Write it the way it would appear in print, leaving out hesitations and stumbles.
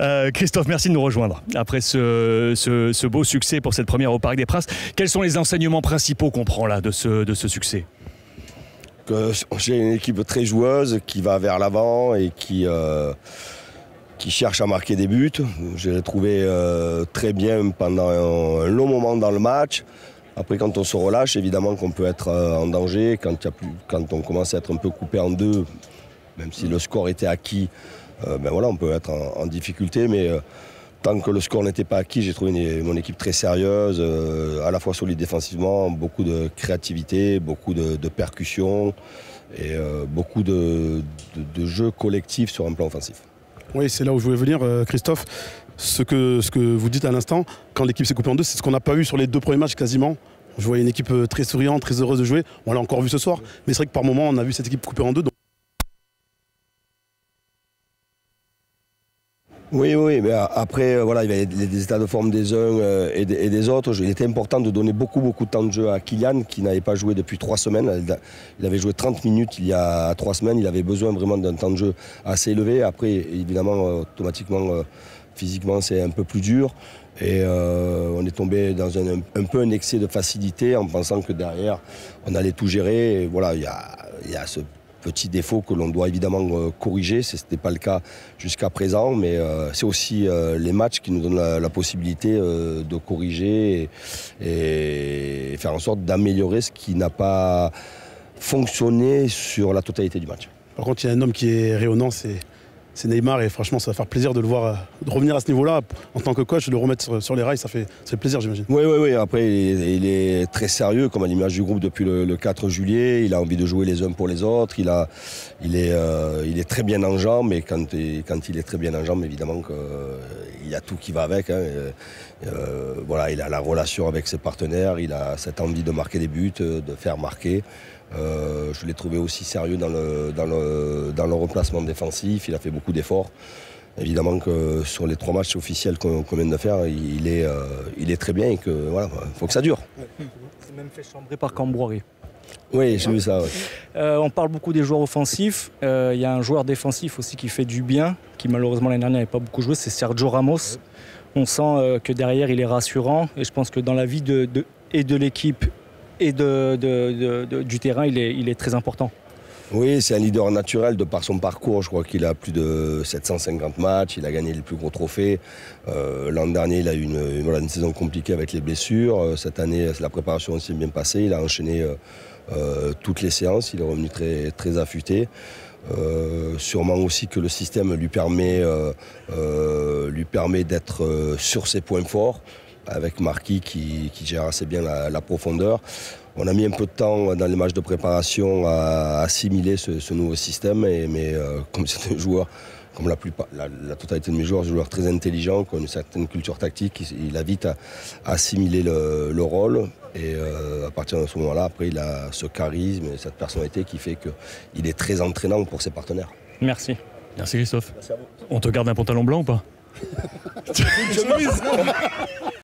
Christophe, merci de nous rejoindre. Après ce beau succès pour cette première au Parc des Princes, quels sont les enseignements principaux qu'on prend là de ce succès? J'ai une équipe très joueuse qui va vers l'avant et qui cherche à marquer des buts. Je l'ai trouvé très bien pendant un long moment dans le match. Après, quand on se relâche, évidemment qu'on peut être en danger. Quand on commence à être un peu coupé en deux, même si le score était acquis, on peut être en difficulté. Mais tant que le score n'était pas acquis, j'ai trouvé mon équipe très sérieuse, à la fois solide défensivement, beaucoup de créativité, beaucoup de percussion et beaucoup de jeux collectifs sur un plan offensif. Oui, c'est là où je voulais venir, Christophe. Ce que vous dites à l'instant, quand l'équipe s'est coupée en deux, c'est ce qu'on n'a pas eu sur les deux premiers matchs quasiment. Je voyais une équipe très souriante, très heureuse de jouer. On l'a encore vu ce soir, mais c'est vrai que par moments, on a vu cette équipe coupée en deux. Oui, mais après, il y avait des états de forme des uns et des autres. Il était important de donner beaucoup de temps de jeu à Kylian, qui n'avait pas joué depuis 3 semaines. Il avait joué 30 minutes il y a 3 semaines. Il avait besoin vraiment d'un temps de jeu assez élevé. Après, évidemment, automatiquement, physiquement, c'est un peu plus dur. Et on est tombé dans un peu un excès de facilité en pensant que derrière, on allait tout gérer. Et voilà, il y a ce petit défaut que l'on doit évidemment corriger. Ce n'était pas le cas jusqu'à présent, mais c'est aussi les matchs qui nous donnent la possibilité de corriger et faire en sorte d'améliorer ce qui n'a pas fonctionné sur la totalité du match. Par contre, il y a un homme qui est rayonnant, c'est Neymar, et franchement ça va faire plaisir de le voir de revenir à ce niveau-là en tant que coach, de le remettre sur les rails, ça fait plaisir, j'imagine. Oui, après il est très sérieux comme à l'image du groupe depuis le 4 juillet, il a envie de jouer les uns pour les autres, il est très bien en jambes, et quand il est très bien en jambes, évidemment qu'il y a tout qui va avec. Il a la relation avec ses partenaires, il a cette envie de marquer des buts, de faire marquer. Je l'ai trouvé aussi sérieux dans le remplacement défensif, il a fait beaucoup d'efforts. Évidemment que sur les 3 matchs officiels qu'on vient de faire, il est très bien et que faut que ça dure. C'est même fait chambrer par Cambroiré. Oui, j'ai vu ça. Ouais. On parle beaucoup des joueurs offensifs. Il y a un joueur défensif aussi qui fait du bien, qui malheureusement l'année dernière n'avait pas beaucoup joué, c'est Sergio Ramos. On sent que derrière il est rassurant, et je pense que dans la vie de l'équipe et du terrain, il est très important. Oui, c'est un leader naturel de par son parcours. Je crois qu'il a plus de 750 matchs, il a gagné les plus gros trophées. L'an dernier, il a eu une saison compliquée avec les blessures. Cette année, la préparation s'est bien passée. Il a enchaîné toutes les séances, il est revenu très, très affûté. Sûrement aussi que le système lui permet d'être sur ses points forts, avec Marquis qui gère assez bien la profondeur. On a mis un peu de temps dans les matchs de préparation à assimiler ce nouveau système, mais comme c'est un joueur, comme la totalité de mes joueurs, un joueur très intelligent, qui a une certaine culture tactique, il a vite à assimiler le rôle. Et à partir de ce moment-là, après, il a ce charisme et cette personnalité qui fait qu'il est très entraînant pour ses partenaires. Merci. Merci Christophe. Merci à vous. On te garde un pantalon blanc ou pas?